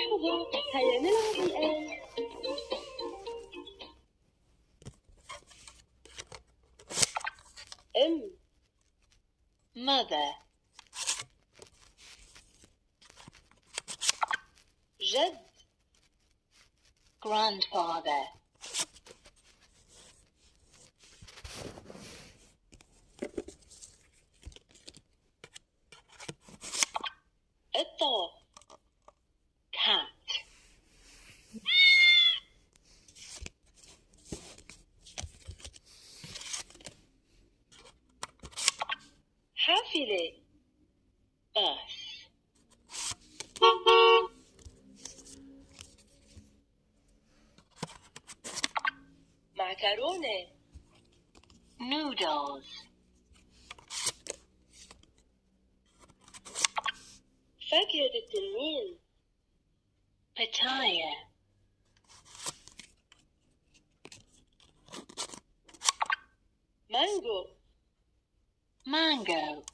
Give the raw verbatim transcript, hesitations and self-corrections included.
مرحبا، هيا نلعب الآن. أم mother جد grandfather الطاء cat حافلة bus معكرونة noodles فاكهة التنين pitaya مانجو mango